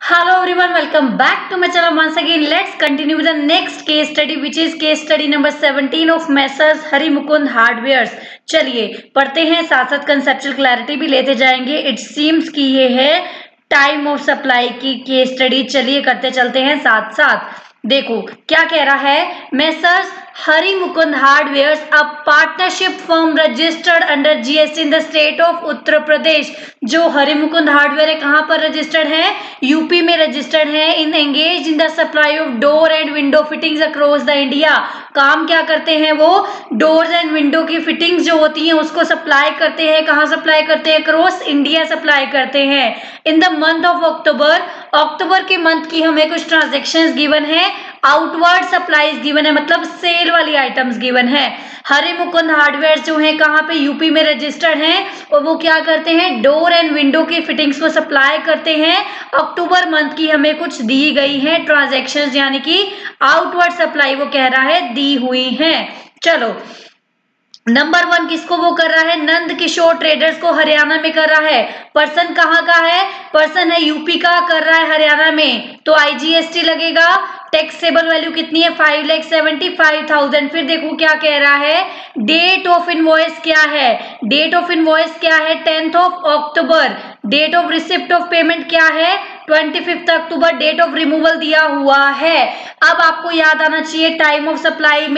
Hello everyone, welcome back to my channel once again. Let's continue with the next case study, which is case study number 17 of Messrs Hari Mukund hardwares. चलिए पढ़ते हैं, साथ साथ conceptual clarity भी लेते जाएंगे। It seems कि ये है टाइम ऑफ सप्लाई की केस स्टडी। चलिए करते चलते हैं साथ साथ। देखो क्या कह रहा है, Messrs Hari Mukund hardwares a partnership firm registered under GST in the state of Uttar Pradesh. जो हरि मुकुंद हार्डवेयर है कहाँ पर रजिस्टर्ड है? यूपी में रजिस्टर्ड है। In engage in the supply of door and window fittings across the India. काम क्या करते हैं वो? डोर्स एंड विंडो की फिटिंग्स जो होती हैं उसको सप्लाई करते हैं। कहाँ सप्लाई करते हैं? अक्रॉस इंडिया सप्लाई करते हैं। In the month of October के मंथ की हमें कुछ ट्रांजेक्शन्स गिवन है। आउटवर्ड सप्लाईज गिवन है, मतलब सेल वाली आइटम्स गिवन है। हरि मुकुंद हार्डवेयर जो है कहाँ पे? यूपी में रजिस्टर्ड हैं और वो क्या करते हैं? डोर एंड विंडो की फिटिंग्स को सप्लाई करते हैं। अक्टूबर मंथ की हमें कुछ दी गई है ट्रांजेक्शन्स, यानी कि आउटवर्ड सप्लाई वो कह रहा है दी हुई है। चलो नंबर 1 किसको वो कर रहा है? नंद किशोर ट्रेडर्स को हरियाणा में कर रहा है। पर्सन कहाँ का है? पर्सन है यूपी का, कर रहा है हरियाणा में, तो आईजीएसटी लगेगा। टैक्सेबल वैल्यू कितनी है? 5,75,000। फिर देखो क्या कह रहा है, डेट ऑफ इनवॉइस क्या है? डेट ऑफ इनवॉइस क्या है? 10th of October. Date of receipt of payment क्या है? 25 अक्टूबर। डेट ऑफ रिमूवल दिया हुआ है। अब आपको याद आना चाहिए टाइम ऑफ सप्लाई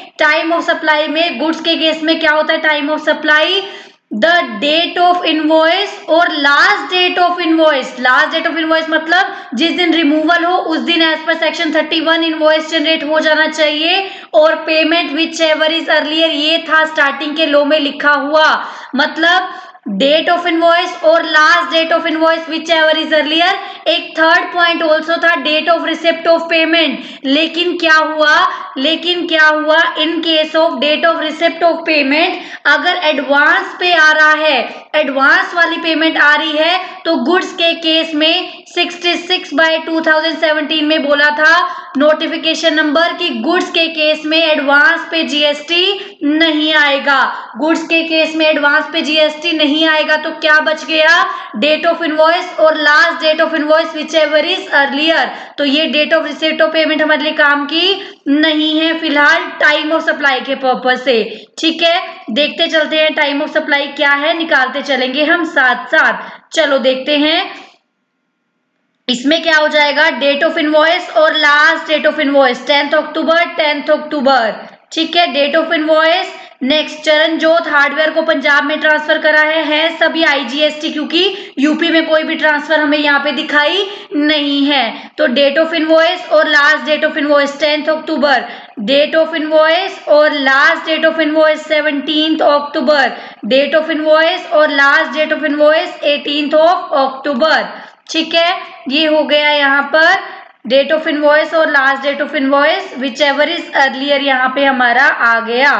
में गुड्स के केस में क्या होता है? Time of supply the date of invoice और last date of invoice. Last date of invoice मतलब जिस दिन रिमूवल हो उस दिन as per section 31 invoice generate हो जाना चाहिए। और payment whichever is earlier, ये था स्टार्टिंग के लो में लिखा हुआ। मतलब डेट ऑफ इनवॉइस और last date of invoice whichever is earlier. एक थर्ड पॉइंट ऑल्सो था date of receipt of payment. लेकिन क्या हुआ in case of date of receipt of payment, अगर एडवांस पे आ रहा है, एडवांस वाली पेमेंट आ रही है, तो गुड्स के केस में 66/2017 में बोला था नोटिफिकेशन नंबर कि गुड्स के केस में एडवांस पे जीएसटी नहीं आएगा। गुड्स के केस में एडवांस पे जीएसटी नहीं आएगा, तो क्या बच गया? डेट ऑफ इनवॉइस और last date of invoice whichever is earlier. तो ये date of receipt of payment हमारे लिए काम की नहीं है फिलहाल टाइम ऑफ सप्लाई के पर्पज से। ठीक है, देखते चलते हैं टाइम ऑफ सप्लाई क्या है, निकालते चलेंगे हम साथ साथ। चलो देखते हैं इसमें क्या हो जाएगा। डेट ऑफ इनवॉइस और last date of invoice 10th October. ठीक है, date of invoice. Next, Charanjot hardware को पंजाब में ट्रांसफर करा है सभी आईजीएसटी, क्योंकि यूपी में कोई भी ट्रांसफर हमें यहाँ पे दिखाई नहीं है। तो डेट ऑफ इनवॉइस और last date of invoice 10th October. Date of invoice और last date of invoice 17th October. Date of invoice और last date of invoice 18th of October. ठीक है, ये हो गया यहाँ पर डेट ऑफ इनवॉइस और last date of invoice whichever is earlier, यहाँ पे हमारा आ गया।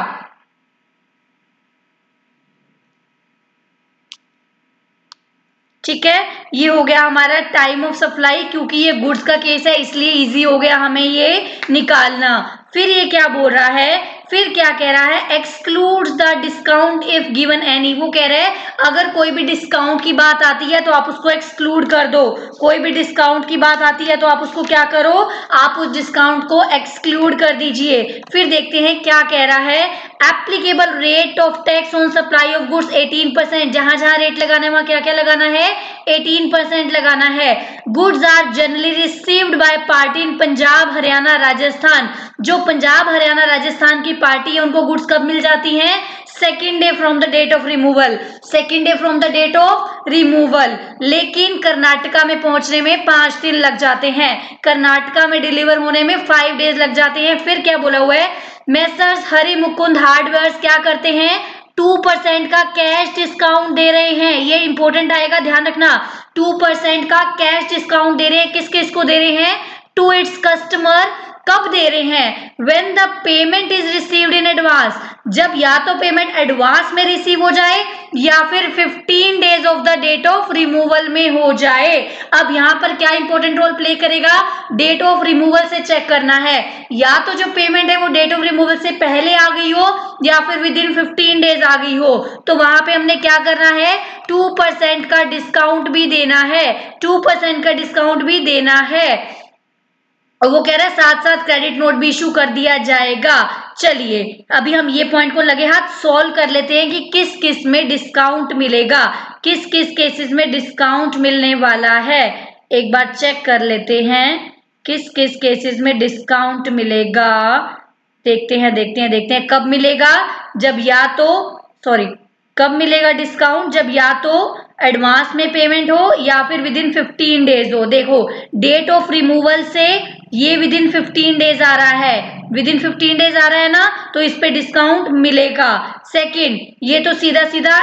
ठीक है, ये हो गया हमारा टाइम ऑफ सप्लाई। क्योंकि ये गुड्स का केस है इसलिए इजी हो गया हमें ये निकालना। फिर ये क्या बोल रहा है, फिर क्या कह रहा है, exclude the discount if given any. वो कह रहे हैं अगर कोई भी डिस्काउंट की बात आती है तो आप उसको एक्सक्लूड कर दो। कोई भी डिस्काउंट की बात आती है तो आप उसको क्या करो? आप उस डिस्काउंट को एक्सक्लूड कर दीजिए। फिर देखते हैं क्या कह रहा है, applicable rate of tax on supply of goods 18%। जहां जहां रेट लगाना है वहां क्या क्या लगाना है? 18% लगाना है। Goods are generally received by party in Punjab Haryana Rajasthan. जो पंजाब हरियाणा राजस्थान की पार्टी है उनको गुड्स कब मिल जाती हैं? Second day from the date of removal. Second day from the date of removal. लेकिन कर्नाटका में पहुंचने में 5 दिन लग जाते हैं। कर्नाटका में डिलीवर होने में 5 डेज लग जाते हैं। फिर क्या बोला हुआ है, मेसर्स हरि मुकुंद हार्डवेयर्स क्या करते हैं? 2% का कैश डिस्काउंट दे रहे हैं। ये इंपॉर्टेंट आएगा, ध्यान रखना। 2% का कैश डिस्काउंट दे रहे हैं। किस किस को दे रहे हैं? To its customer. कब दे रहे हैं? When the payment is received in advance। जब या तो पेमेंट एडवांस में रिसीव हो जाए या फिर 15 days of the date of removal में हो जाए। अब यहाँ पर क्या इंपॉर्टेंट रोल प्ले करेगा, डेट ऑफ रिमूवल से चेक करना है, या तो जो पेमेंट है वो डेट ऑफ रिमूवल से पहले आ गई हो या फिर विद इन 15 डेज आ गई हो। तो वहां पे हमने क्या करना है, 2% का डिस्काउंट भी देना है, 2% का डिस्काउंट भी देना है। और वो कह रहा है साथ साथ क्रेडिट नोट भी इशू कर दिया जाएगा। चलिए अभी हम ये पॉइंट को लगे हाथ सॉल्व कर लेते हैं कि किस किस में डिस्काउंट मिलेगा, किस किस केसेस में डिस्काउंट मिलने वाला है। एक बार चेक कर लेते हैं किस किस केसेस में डिस्काउंट मिलेगा। देखते हैं कब मिलेगा, जब या तो कब मिलेगा डिस्काउंट, जब या तो एडवांस में पेमेंट हो या फिर विद इन 15 डेज हो। देखो डेट ऑफ रिमूवल से ये विद इन 15 डेज आ रहा है, विद इन 15 डेज आ रहा है ना, तो इस पे डिस्काउंट मिलेगा। सेकंड, ये तो सीधा सीधा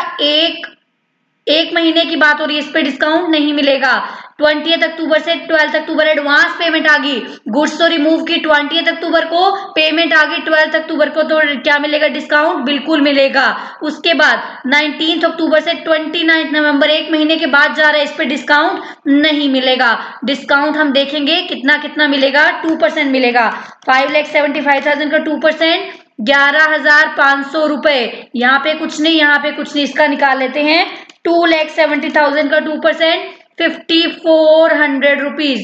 एक महीने की बात हो रही है, इस पे डिस्काउंट नहीं मिलेगा। 20 अक्टूबर से 12 अक्टूबर एडवांस पेमेंट आ गई, गुड्स तो रिमूव की 20 अक्टूबर को, पेमेंट आ गई 12 अक्टूबर को, तो क्या मिलेगा डिस्काउंट, बिल्कुल मिलेगा। उसके बाद 19 अक्टूबर से 29 नवंबर, एक महीने के बाद जा रहा है, इस पे डिस्काउंट नहीं मिलेगा। डिस्काउंट हम देखेंगे कितना कितना मिलेगा, 2% मिलेगा। 5,75,000 का 2% 11,500 रुपए। यहाँ पे कुछ नहीं, यहाँ पे कुछ नहीं, इसका निकाल लेते हैं। 2,70,000 का 2% 5,400 रुपीज,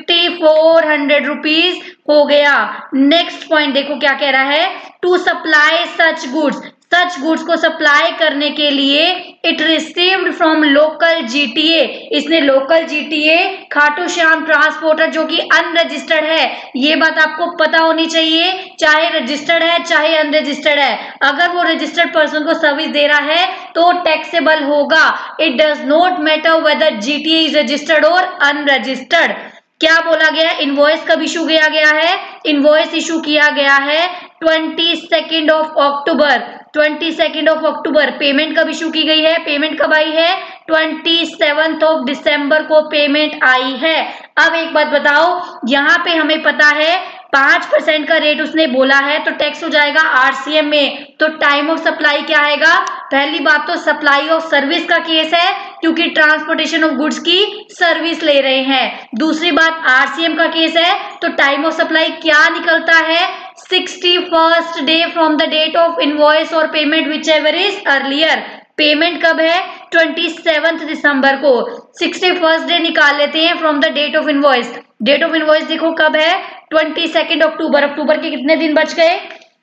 5,400 रुपीज हो गया। नेक्स्ट पॉइंट देखो क्या कह रहा है, टू सप्लाई सच गुड्स को सप्लाई करने के लिए it received from local GTA, इसने local GTA Khatu Shyam transporter जो कि अनरजिस्टर्ड है, ये बात आपको पता होनी चाहिए, चाहे रजिस्टर्ड है चाहे अनरजिस्टर्ड है, अगर वो रजिस्टर्ड पर्सन को सर्विस दे रहा है तो टैक्सेबल होगा। It does not matter whether GTA is registered और अनरजिस्टर्ड। क्या बोला गया, इनवॉइस कब इशू किया गया है, इनवॉइस इशू किया गया है 22 अक्टूबर, 22 अक्टूबर। पेमेंट कब इशू की गई है, पेमेंट कब आई है, 27 दिसंबर को पेमेंट आई है। अब एक बात बताओ, यहाँ पे हमें पता है 5% का रेट उसने बोला है, तो टैक्स हो जाएगा आरसीएम में, तो टाइम ऑफ सप्लाई क्या आएगा। पहली बात तो सप्लाई ऑफ सर्विस का केस है क्योंकि ट्रांसपोर्टेशन ऑफ गुड्स की सर्विस ले रहे हैं। दूसरी बात आरसीएम का केस है, तो टाइम ऑफ सप्लाई क्या निकलता है, 61st day from the date of invoice और payment whichever is earlier. Payment कब है, 27 दिसंबर को, 61st डे निकाल लेते हैं from the date of invoice. Date of invoice देखो कब है, 22 अक्टूबर। अक्टूबर के कितने दिन बच गए,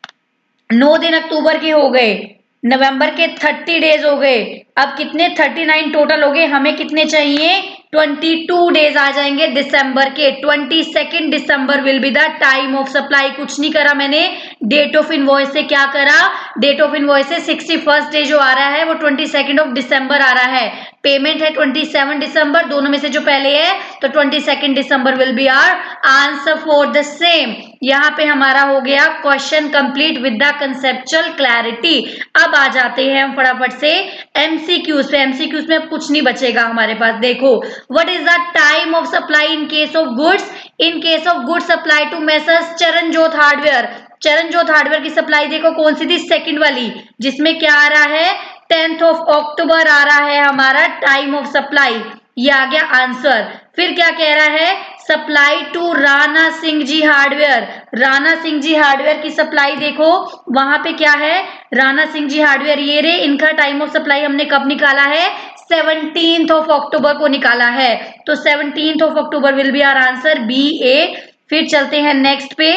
9 दिन अक्टूबर के हो गए, नवंबर के 30 डेज हो गए, अब कितने 39 टोटल हो गए, हमें कितने चाहिए 22 डेज आ जाएंगे दिसंबर के। 22 December will be the time of supply. कुछ नहीं करा मैंने, डेट ऑफ इनवॉइस से क्या करा, डेट ऑफ इनवॉइस से 61st डे जो आ रहा है वो 22 दिसंबर आ रहा है, पेमेंट है 27 दिसंबर, दोनों में से जो पहले है तो 22 December will be our answer for the same. यहाँ पे हमारा हो गया question complete with the conceptual clarity. अब आ जाते हैं हम फटाफट से एमसीक्यूज पे। एमसीक्यूज में कुछ नहीं बचेगा हमारे पास। देखो, what is the time of supply in case of goods, in case of goods supply to Messrs Charanjot hardware. Charanjot hardware की सप्लाई देखो कौन सी थी, सेकंड वाली, जिसमें क्या आ रहा है 10 अक्टूबर आ रहा है हमारा टाइम ऑफ सप्लाई, ये आ गया आंसर। फिर क्या कह रहा है, supply to Rana Singh ji hardware. Rana Singh ji hardware की सप्लाई देखो, वहां पे क्या है, राणा सिंह जी हार्डवेयर, ये रे, इनका टाइम ऑफ सप्लाई हमने कब निकाला है, 17 अक्टूबर को निकाला है, तो 17 October will be our answer, B A. फिर चलते हैं नेक्स्ट पे,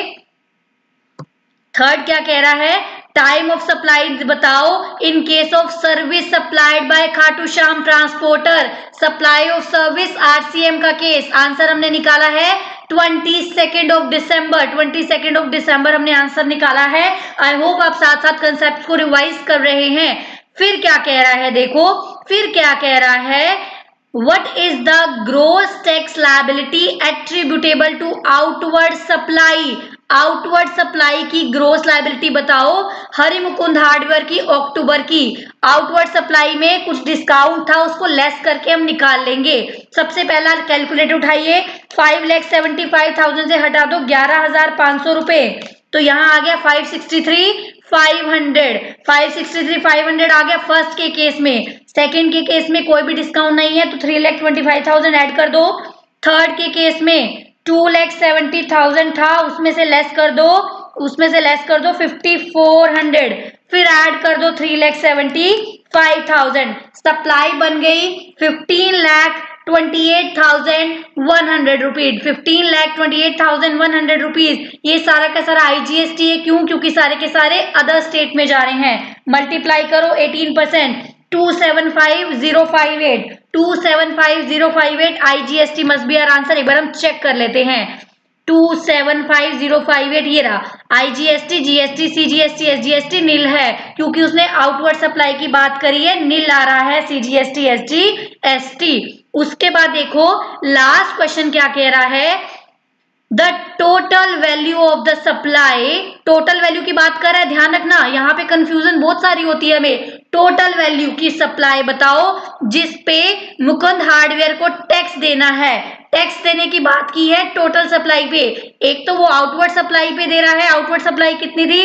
थर्ड क्या कह रहा है, टाइम ऑफ सप्लाई बताओ in case of service supplied by Khatu Shyam transporter, supply of service RCM का केस। आंसर हमने निकाला है 22 दिसंबर, 22 दिसंबर हमने आंसर निकाला है। आई होप आप साथ साथ कंसेप्ट को रिवाइज कर रहे हैं। फिर क्या कह रहा है, देखो फिर क्या कह रहा है, What is the gross tax liability attributable to outward supply? Outward supply की ग्रोस लाइबिलिटी बताओ हरि मुकुंद हार्डवेयर की अक्टूबर की। आउटवर्ड सप्लाई में कुछ डिस्काउंट था, उसको लेस करके हम निकाल लेंगे। सबसे पहला कैलकुलेटर उठाइए, 5,75,000 से हटा दो 11,500 रुपए, तो यहाँ आ गया 563, 500, 563 500 आ गया फर्स्ट के केस में। सेकंड के केस में कोई भी डिस्काउंट नहीं है तो 3,25,000 ऐड कर दो। थर्ड के केस में 2,70,000 था, उसमें से लेस कर दो 5,400, फिर ऐड कर दो 3,75,000। सप्लाई बन गई 15,28,100 रुपीज, 15,28,100 रुपीज। ये सारा का सारा IGST है, क्यों? क्योंकि सारे के सारे अदर स्टेट में जा रहे हैं। मल्टीप्लाई करो 18%, 275,058, 275,058 IGST must be our answer. एक बार हम चेक कर लेते हैं। 275,058 ये रहा। IGST, GST, CGST, SGST नील है, क्योंकि उसने आउटवर्ड सप्लाई की बात करी है, नील आ रहा है CGST, SGST। उसके बाद देखो लास्ट क्वेश्चन क्या कह रहा है, the total value of the supply. Total value की बात कर रहा है, ध्यान रखना यहाँ पे कंफ्यूजन बहुत सारी होती है हमें। टोटल वैल्यू की सप्लाई बताओ जिस पे मुकुंद हार्डवेयर को टैक्स देना है। टैक्स देने की बात की है टोटल सप्लाई पे। एक तो वो आउटवर्ड सप्लाई पे दे रहा है, आउटवर्ड सप्लाई कितनी थी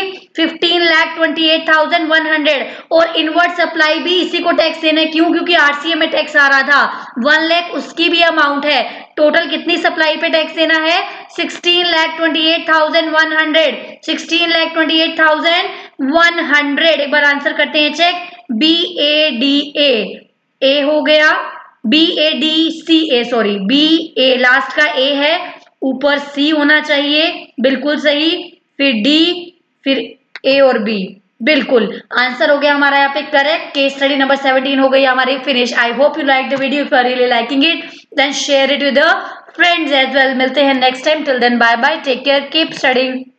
15,28,100, और इनवर्ड सप्लाई भी इसी को टैक्स देना है, क्यों? क्योंकि RCA में टैक्स आ रहा था 1 लाख, उसकी भी अमाउंट है। टोटल कितनी सप्लाई पे टैक्स देना है 16,28,100, 16,28,100। एक बार आंसर करते हैं चेक। BADA ए हो गया, BADCA सॉरी, BA लास्ट का A है, ऊपर C होना चाहिए, बिल्कुल सही, फिर D, फिर A और B, बिल्कुल आंसर हो गया हमारा यहाँ पे करेक्ट। केस स्टडी नंबर 17 हो गई हमारी फिनिश। I hope you like the video. If you are really liking it then share it with the friends as well. मिलते हैं next time, till then bye bye, take care, keep studying.